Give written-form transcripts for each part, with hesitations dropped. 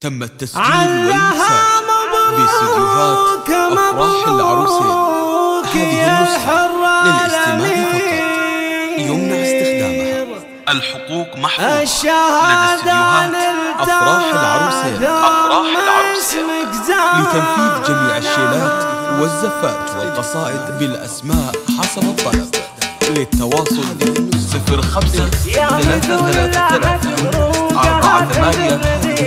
تم التسجيل والإنتاج باستديوهات أفراح العروسين. هذه النسخة للاستماع فقط، يمنع استخدامها. الحقوق محفوظة لدى استديوهات أفراح العروسين. لتنفيذ جميع الشيلات والزفات والقصائد بالأسماء حسب الطلب. للتواصل 05 333 48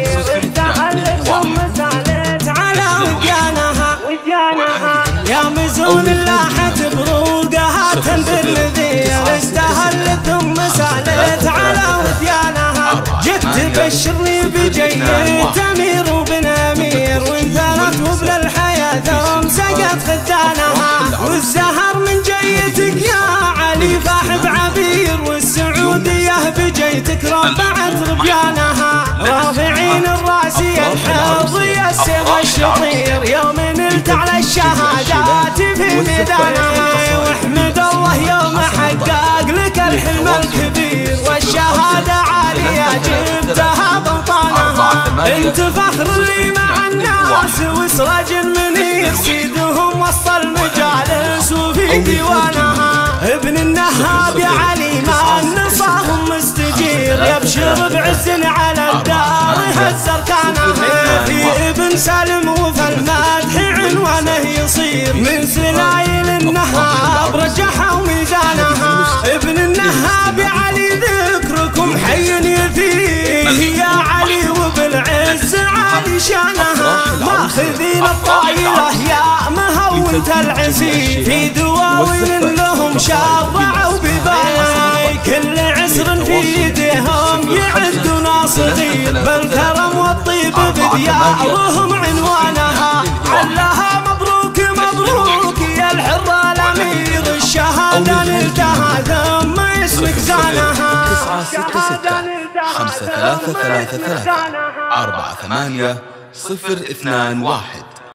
يا مزون اللاحة بروقها تنذر نذير استهلت ثم سالت على وديانها. جت تبشرني بجيد أمير وبن أمير وانثنت وبن الحياة ثم سقت خدانها. والزهر من جيتك يا علي فاحب عبير والسعودية بجيتك ربعت ربيانها. رافعين الراسية الحظية السيف الشطير يوم نلت على الشهادات في ميدانها. واحمد الله يوم حقق لك الحلم الكبير والشهادة عالية جبتها بوطانها. انت فخر لي مع الناس وسراج منير سيدهم وسط المجالس وفي ديوانها. ابن النهاب يا علي ما نصاهم مستجير يبشر بعز على الدار هز اركانها. في ابن سالم وفي المدح عنوانه يصير من سلايل النهاب رجحها وميزانها. ابن النهاب يا علي ذكركم حي فيه يا علي وبالعز عالي شانها. ماخذين الطايلة يا مهونت العسير في دواوين لهم شرعوا بباي. كل عسر في يدهم يعدوا ناصرين بالكرم والطيب بديارهم عنوانها. علها مبروك مبروك يا الحر الامير الشهادة نلتها ثم اسمك زانها. 966 5333 48 021.